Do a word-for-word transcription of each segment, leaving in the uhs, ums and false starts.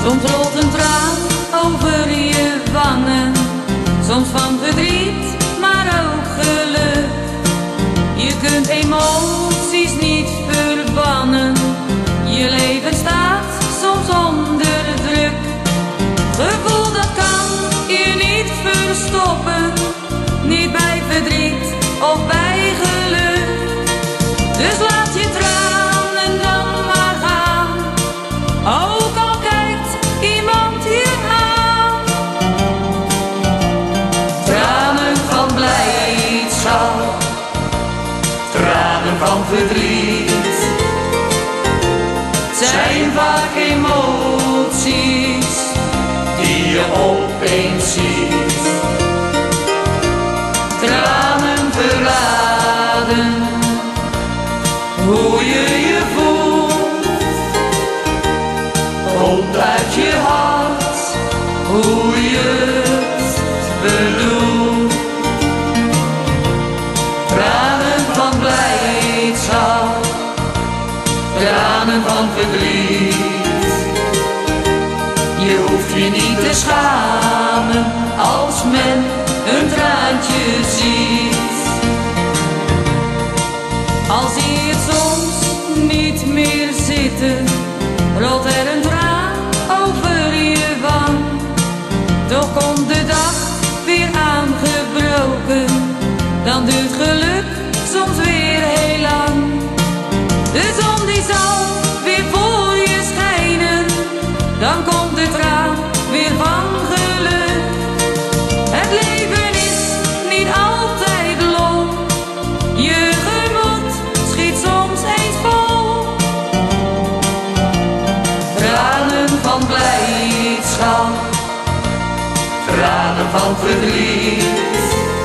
Soms rolt een traan over je wangen, soms van verdriet, maar ook geluk. Je kunt emoties niet verbannen, je leven staat soms onder druk. Gevoel dat kan je niet verstoppen, niet bij verdriet of bij geluk. Dus laat je tranen dan maar gaan, ook al kijkt iemand je aan. Tranen van blijdschap, tranen van verdriet, zijn vaak emoties die je opeens ziet. Tranen verraden hoe je je voelt, komt uit je hart hoe je het bedoelt. Tranen van blijdschap, tranen van verdriet, je hoeft je niet te schamen als men een traantje ziet. Al zie je het soms niet meer zitten, rolt er een traan over je wang. Toch komt de dag weer aangebroken, dan duurt geluk soms weer heel lang. De zon die zal weer voor je schijnen, dan komt de traan weer van geluk. Het leven is niet altijd lol, je gemoed schiet soms eens vol. Tranen van blijdschap, tranen van verdriet,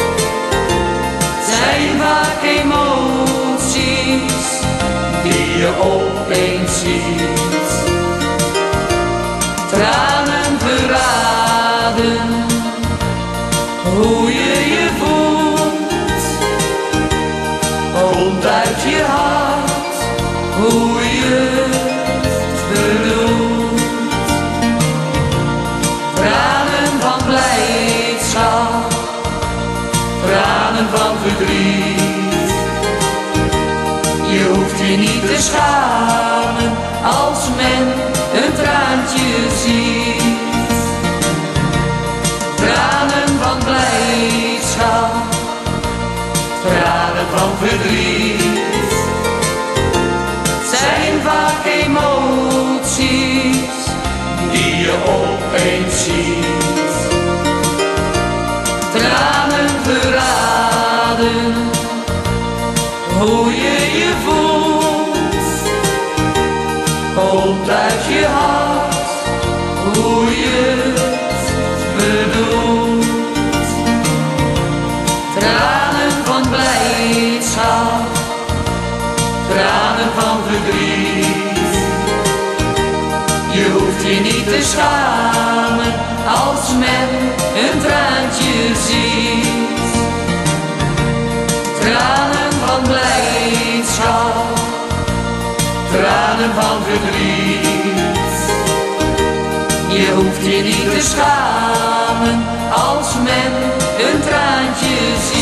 zijn vaak emoties die je opeens ziet. Tranen verraden hoe je je voelt, komt uit je hart hoe je het bedoelt. Tranen van blijdschap, tranen van verdriet, je hoeft je niet te schamen als men een traantje ziet. Tranen van blijdschap, tranen van verdriet, zijn vaak emoties die je opeens ziet. Tranen verraden hoe je je voelt, komt uit je hart hoe je het bedoelt. Tranen van blijdschap, tranen van verdriet, je hoeft je niet te schamen als men een traantje ziet. Tranen van blijdschap, tranen van verdriet, je hoeft je niet te schamen als men een traantje ziet.